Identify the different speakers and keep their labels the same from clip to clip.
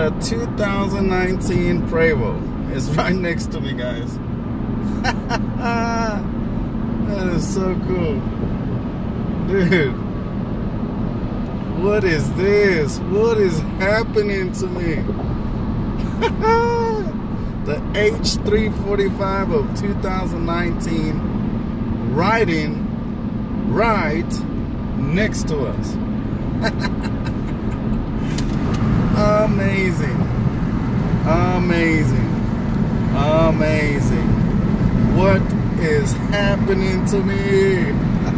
Speaker 1: the 2019 Prevost. It's right next to me, guys. That is so cool. Dude, what is this? What is happening to me? The H3-45 of 2019 riding right next to us. Amazing. Amazing. Amazing. What is happening to me?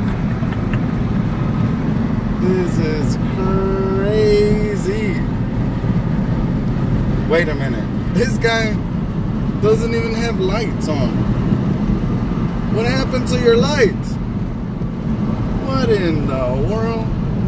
Speaker 1: This is crazy. Wait a minute. This guy doesn't even have lights on. What happened to your lights? What in the world?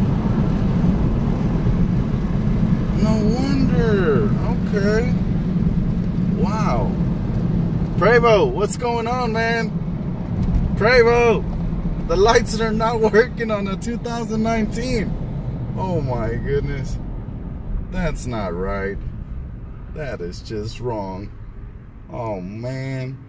Speaker 1: No wonder. Okay. Wow. Prevost, what's going on, man? Prevost, the lights are not working on the 2019. Oh my goodness. That's not right. That is just wrong. Oh man.